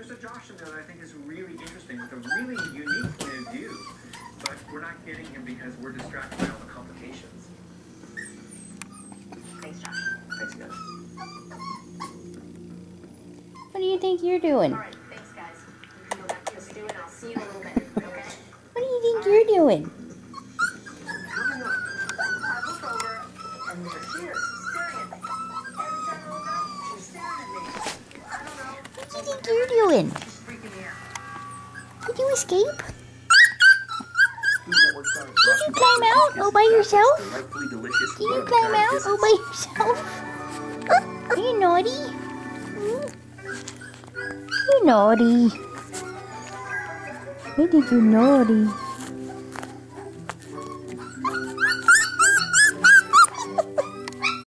there's a Josh in there that I think is really interesting with a really unique point of view, but we're not getting him because we're distracted by all the complications. Thanks, Josh. Thanks, guys. What do you think you're doing? All right, thanks, guys. You can go back to your stew, and I'll see you in a little bit, okay? What do you think you're doing? Coming up. I look over, and there's Shears staring at me. Every time I look up, she's staring at me. I don't know. What do you think you're doing? She's freaking me out. Did you escape? Did you climb out all by yourself? Did you climb out all by yourself? Are you naughty? You're naughty. I think you're naughty.